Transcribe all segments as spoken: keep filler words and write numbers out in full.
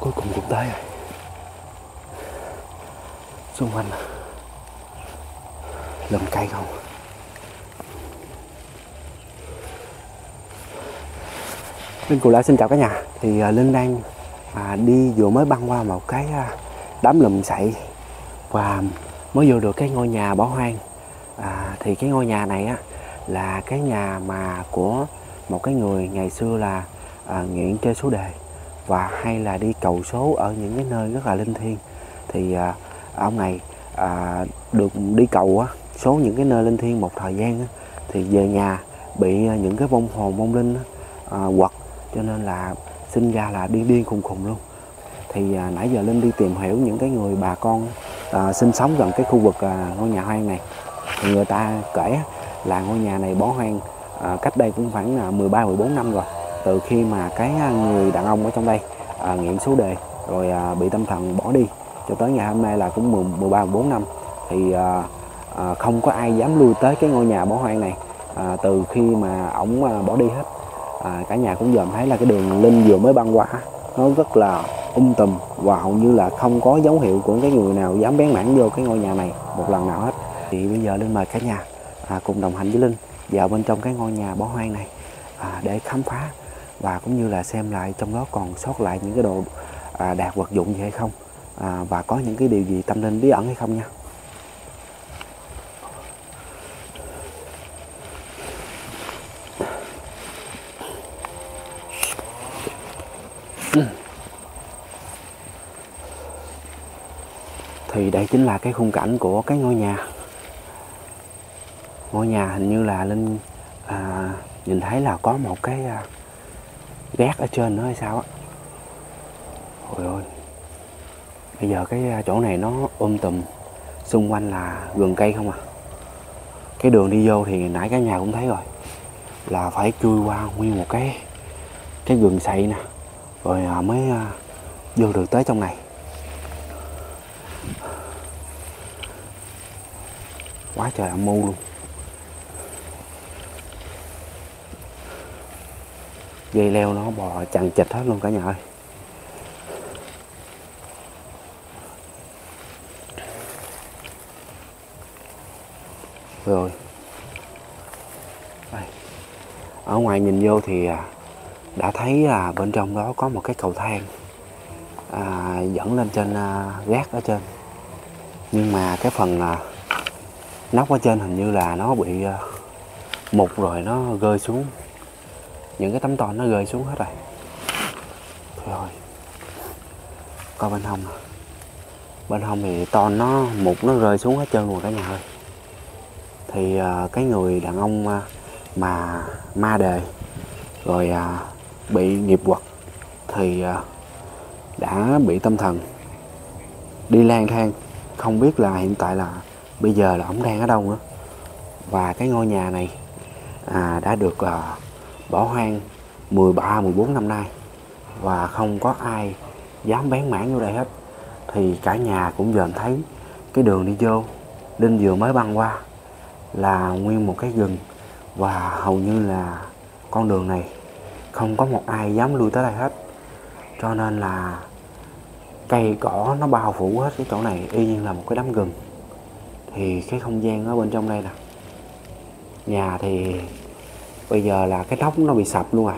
cuối cùng cũng tới rồi. Xung quanh lùm cây không. Linh Cù Lao xin chào cả nhà. Thì uh, Linh đang à, đi vừa mới băng qua một cái uh, đám lùm xậy và mới vô được cái ngôi nhà bỏ hoang. À, thì cái ngôi nhà này á là cái nhà mà của một cái người ngày xưa là à, nghiện chơi số đề và hay là đi cầu số ở những cái nơi rất là linh thiêng. Thì à, ông này à, được đi cầu á, số những cái nơi linh thiêng một thời gian á, thì về nhà bị những cái vong hồn vong linh à, quật, cho nên là sinh ra là điên điên khùng khùng luôn. Thì à, nãy giờ Linh đi tìm hiểu những cái người bà con à, sinh sống gần cái khu vực à, ngôi nhà hoang này, thì người ta kể là ngôi nhà này bỏ hoang à, cách đây cũng khoảng mười ba mười bốn năm rồi, từ khi mà cái người đàn ông ở trong đây à, nghiện số đề rồi à, bị tâm thần bỏ đi cho tới ngày hôm nay là cũng mười ba mười bốn năm. Thì à, à, không có ai dám lui tới cái ngôi nhà bỏ hoang này à, từ khi mà ổng à, bỏ đi hết. À, cả nhà cũng dòm thấy là cái đường Linh vừa mới băng qua nó rất là um tùm và hầu như là không có dấu hiệu của cái người nào dám bén mảng vô cái ngôi nhà này một lần nào hết. Thì bây giờ Linh mời cả nhà à, cùng đồng hành với Linh vào bên trong cái ngôi nhà bỏ hoang này à, để khám phá và cũng như là xem lại trong đó còn sót lại những cái đồ à, đạc vật dụng gì hay không à, và có những cái điều gì tâm linh bí ẩn hay không nha. Thì đây chính là cái khung cảnh của cái ngôi nhà. Ngôi nhà hình như là Linh à, nhìn thấy là có một cái à, gác ở trên nữa hay sao á. Ôi ôi, bây giờ cái chỗ này nó um tùm, xung quanh là vườn cây không à. Cái đường đi vô thì nãy cả nhà cũng thấy rồi, là phải chui qua nguyên một cái cái vườn xậy nè, rồi à, mới à, vô được tới trong này. Quá trời âm mưu luôn. Dây leo nó bò chằng chịt hết luôn cả nhà ơi. Rồi đây. Ở ngoài nhìn vô thì đã thấy là bên trong đó có một cái cầu thang à, dẫn lên trên à, gác ở trên. Nhưng mà cái phần à, nóc ở trên hình như là nó bị à, mục rồi nó rơi xuống. Những cái tấm tôn nó rơi xuống hết rồi. Rồi coi bên hông nè. Bên hông thì tôn nó mục nó rơi xuống hết trơn luôn cả nhà ơi. Thì à, cái người đàn ông à, mà ma đề rồi à, bị nghiệp quật thì à, đã bị tâm thần đi lang thang, không biết là hiện tại là bây giờ là ổng đang ở đâu nữa. Và cái ngôi nhà này à, đã được à, bỏ hoang mười ba mười bốn năm nay và không có ai dám bén mảng vô đây hết. Thì cả nhà cũng dòm thấy cái đường đi vô Linh vừa mới băng qua là nguyên một cái rừng, và hầu như là con đường này không có một ai dám lui tới đây hết, cho nên là cây cỏ nó bao phủ hết cái chỗ này y như là một cái đám rừng. Thì cái không gian ở bên trong đây nè, nhà thì bây giờ là cái nóc nó bị sập luôn rồi,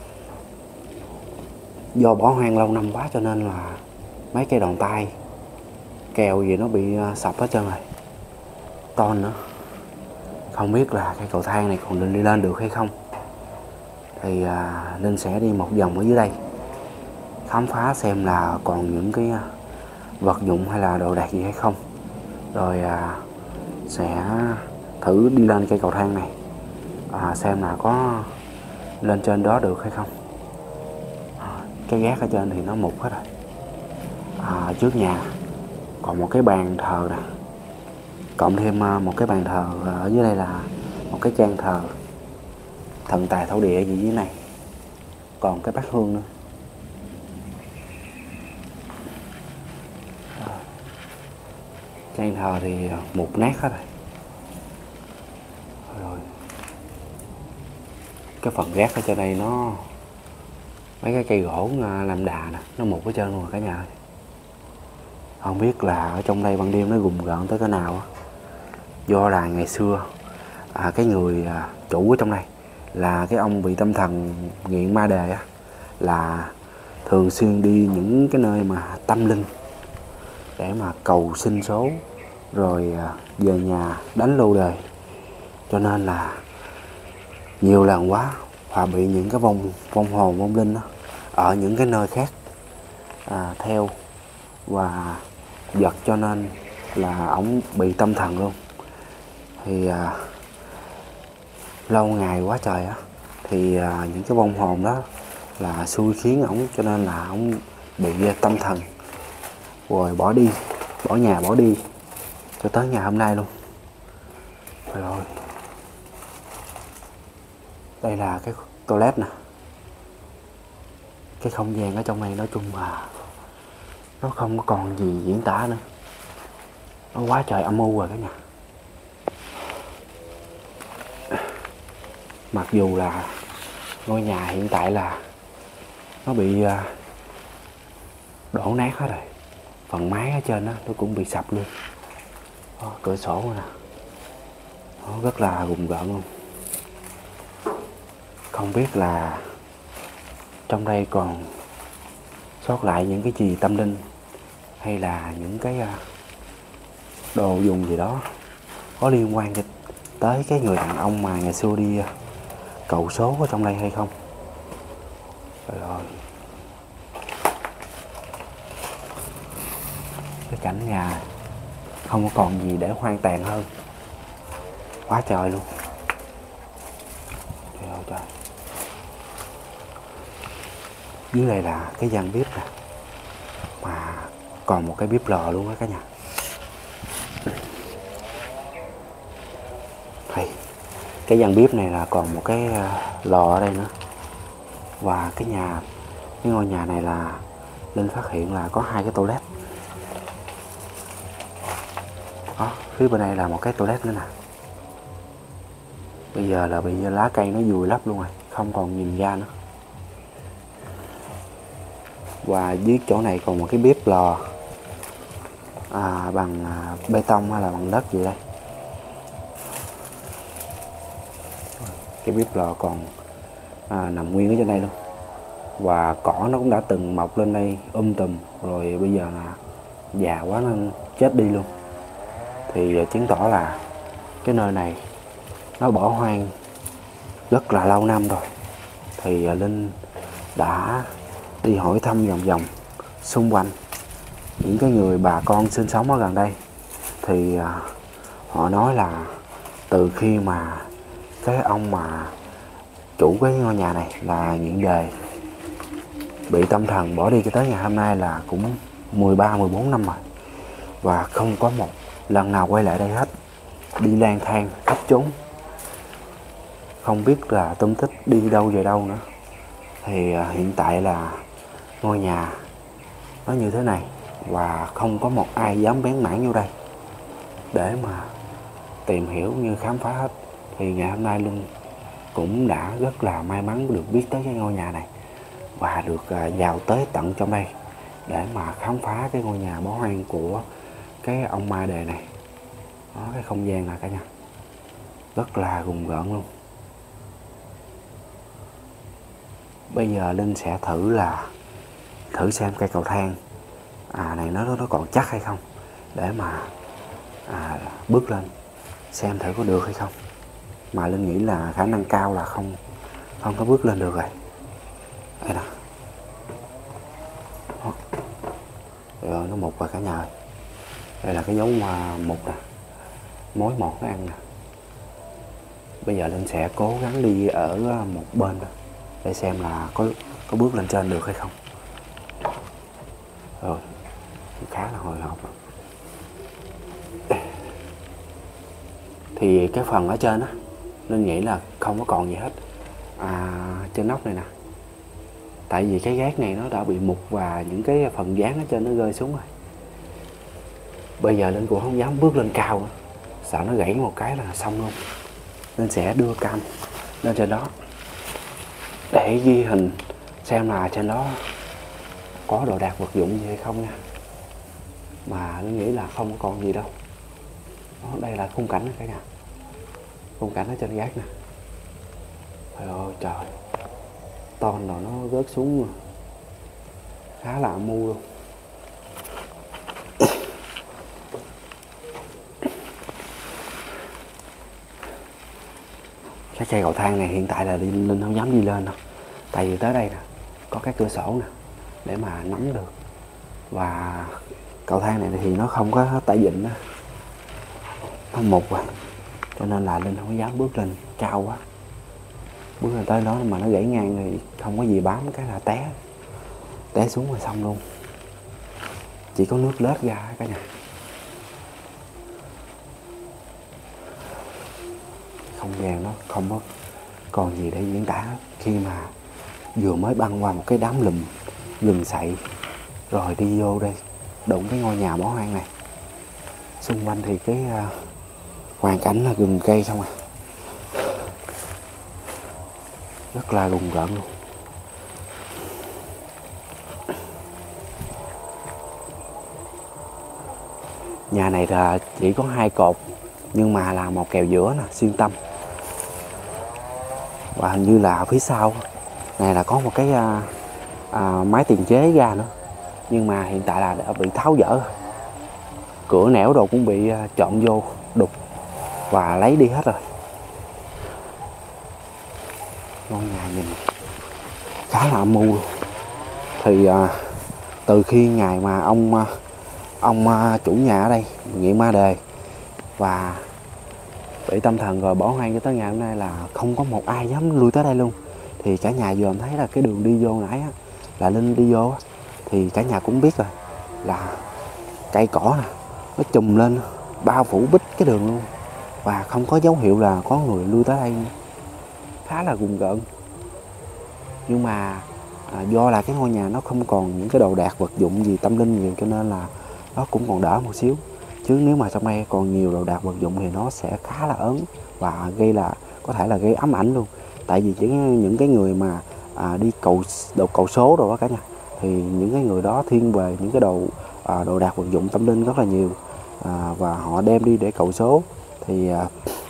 do bỏ hoang lâu năm quá cho nên là mấy cây đòn tay kèo gì nó bị sập hết trơn rồi. Tôn nữa, không biết là cái cầu thang này còn Linh đi lên được hay không. Thì à, Linh sẽ đi một vòng ở dưới đây khám phá xem là còn những cái vật dụng hay là đồ đạc gì hay không, rồi à, sẽ thử đi lên cây cầu thang này à, xem là có lên trên đó được hay không. À, cái gác ở trên thì nó mục hết rồi. À, trước nhà còn một cái bàn thờ nè, cộng thêm một cái bàn thờ ở dưới đây là một cái trang thờ thần tài thổ địa gì dưới này, còn cái bát hương nữa. Trang thờ thì mục nát hết rồi. Rồi cái phần gác ở trên đây nó mấy cái cây gỗ làm đà nè, nó mục hết trơn luôn rồi cả nhà ơi. Không biết là ở trong đây ban đêm nó gùng gợn tới cái nào á. Do là ngày xưa à, cái người à, chủ ở trong đây là cái ông bị tâm thần nghiện ma đề á, là thường xuyên đi những cái nơi mà tâm linh để mà cầu sinh số, rồi à, về nhà đánh lô đề. Cho nên là nhiều lần quá và bị những cái vong vong hồn vong linh đó, ở những cái nơi khác à, theo và giật, cho nên là ổng bị tâm thần luôn. Thì à, lâu ngày quá trời á, thì à, những cái vong hồn đó là xui khiến ổng, cho nên là ổng bị tâm thần rồi bỏ đi, bỏ nhà bỏ đi cho tới ngày hôm nay luôn. Rồi đây là cái toilet nè. Cái không gian ở trong này nói chung là nó không có còn gì diễn tả nữa, nó quá trời âm u rồi cả nhà. Mặc dù là ngôi nhà hiện tại là nó bị đổ nát hết rồi, phần mái ở trên đó nó cũng bị sập luôn. Đó, cửa sổ nè, nó rất là gùng gợn luôn. Không biết là trong đây còn sót lại những cái gì tâm linh, hay là những cái đồ dùng gì đó có liên quan tới cái người đàn ông mà ngày xưa đi cầu số ở trong đây hay không. Rồi cái cảnh nhà không có còn gì để hoang tàn hơn, quá trời luôn. Trời ơi trời. Dưới đây là cái gian bếp nè, mà còn một cái bếp lò luôn á cả nhà. Hay, cái gian bếp này là còn một cái lò ở đây nữa. Và cái nhà, cái ngôi nhà này là Linh phát hiện là có hai cái toilet. Đó, phía bên đây là một cái toilet nữa nè. Bây giờ là bị lá cây nó vùi lấp luôn rồi, không còn nhìn ra nữa. Và dưới chỗ này còn một cái bếp lò à, bằng à, bê tông hay là bằng đất gì đây. Cái bếp lò còn à, nằm nguyên ở trên đây luôn. Và cỏ nó cũng đã từng mọc lên đây um tùm, rồi bây giờ là già quá nên chết đi luôn. Thì chứng tỏ là cái nơi này nó bỏ hoang rất là lâu năm rồi. Thì Linh đã đi hỏi thăm vòng vòng xung quanh những cái người bà con sinh sống ở gần đây. Thì họ nói là từ khi mà cái ông mà chủ cái ngôi nhà này là nghiện đề, bị tâm thần bỏ đi cho tới ngày hôm nay là cũng mười ba mười bốn năm rồi, và không có một lần nào quay lại đây hết. Đi lang thang khắp chốn, không biết là tung tích đi đâu về đâu nữa. Thì hiện tại là ngôi nhà nó như thế này, và không có một ai dám bén mảng vô đây để mà tìm hiểu như khám phá hết. Thì ngày hôm nay Linh cũng đã rất là may mắn được biết tới cái ngôi nhà này, và được vào tới tận trong đây để mà khám phá cái ngôi nhà bỏ hoang của cái ông ma đề này. Đó, cái không gian là cả nhà rất là gùng gợn luôn. Bây giờ Linh sẽ thử là thử xem cây cầu thang à này nó nó còn chắc hay không, để mà à, bước lên xem thử có được hay không. Mà Linh nghĩ là khả năng cao là không không có bước lên được rồi. Đây nè. Đó. Rồi nó mục rồi cả nhà ơi. Đây là cái dấu mà mục nè, mối một nó ăn nè. Bây giờ Linh sẽ cố gắng đi ở một bên đó, để xem là có có bước lên trên được hay không. Rồi khá là hồi hộp. Thì cái phần ở trên á, Linh nghĩ là không có còn gì hết à, trên nóc này nè. Tại vì cái gác này nó đã bị mục và những cái phần dán ở trên nó rơi xuống rồi. Bây giờ Linh cũng không dám bước lên cao nữa, sợ nó gãy một cái là xong luôn. Nên sẽ đưa cam lên trên đó để ghi hình xem là trên đó có đồ đạc vật dụng gì hay không nha. Mà Linh nghĩ là không còn gì đâu. Đó, đây là khung cảnh cả nhà, khung cảnh ở trên gác nè. Trời ơi trời, ton rồi nó rớt xuống khá là âm mưu luôn. Cái cây cầu thang này hiện tại là đi Linh không dám đi lên đâu, tại vì tới đây nè có cái cửa sổ nè để mà nắm được, và cầu thang này thì nó không có tải vịn đó, nó mục à, cho nên là Linh không có dám bước lên cao quá. Bước lên tới đó mà nó gãy ngang thì không có gì bám, cái là té té xuống rồi xong luôn, chỉ có nước lết ra cả nhà. Không gian nó không có còn gì để diễn tả khi mà vừa mới băng qua một cái đám lùm rừng sậy rồi đi vô đây đụng cái ngôi nhà bỏ hoang này. Xung quanh thì cái uh, hoàn cảnh là rừng cây không à, rất là rùng rợn luôn. Nhà này là chỉ có hai cột nhưng mà là một kèo giữa nè, xuyên tâm. Và hình như là ở phía sau này là có một cái à, à, máy tiền chế ra nữa, nhưng mà hiện tại là đã bị tháo dỡ, cửa nẻo đồ cũng bị à, trộm vô đục và lấy đi hết rồi. Ngôi nhà nhìn khá là âm mưu luôn. Thì à, từ khi ngày mà ông à, ông à, chủ nhà ở đây nghiện ma đề và bị tâm thần rồi bỏ hoang cho tới ngày hôm nay là không có một ai dám lui tới đây luôn. Thì cả nhà vừa thấy là cái đường đi vô nãy á, là Linh đi vô á, thì cả nhà cũng biết rồi là cây cỏ nè nó trùm lên bao phủ bít cái đường luôn, và không có dấu hiệu là có người lui tới đây, khá là rùng rợn. Nhưng mà à, do là cái ngôi nhà nó không còn những cái đồ đạc vật dụng gì tâm linh nhiều cho nên là nó cũng còn đỡ một xíu, chứ nếu mà trong đây còn nhiều đồ đạc vật dụng thì nó sẽ khá là ớn và gây là có thể là gây ám ảnh luôn. Tại vì chỉ những cái người mà à, đi cầu đồ cầu số rồi đó cả nhà, thì những cái người đó thiên về những cái đồ à, đồ đạc vật dụng tâm linh rất là nhiều, à, và họ đem đi để cầu số. Thì à,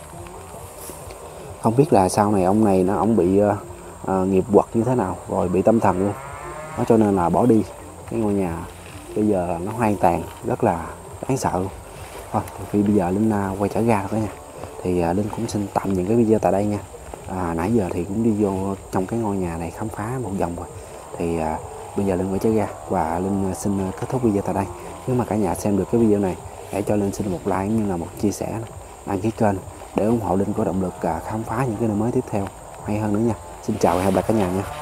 không biết là sau này ông này nó ông bị à, à, nghiệp quật như thế nào rồi bị tâm thần luôn đó, cho nên là bỏ đi. Cái ngôi nhà bây giờ nó hoang tàn rất là đáng sợ luôn. Thôi thì khi bây giờ Linh uh, quay trở ra rồi nha, thì uh, Linh cũng xin tạm những cái video tại đây nha. À, nãy giờ thì cũng đi vô trong cái ngôi nhà này khám phá một vòng rồi, thì uh, bây giờ Linh quay trở ra và Linh uh, xin uh, kết thúc video tại đây. Nếu mà cả nhà xem được cái video này, hãy cho Linh xin một like như là một chia sẻ, đăng ký kênh để ủng hộ Linh có động lực uh, khám phá những cái nơi mới tiếp theo hay hơn nữa nha. Xin chào và hẹn gặp lại cả nhà nha.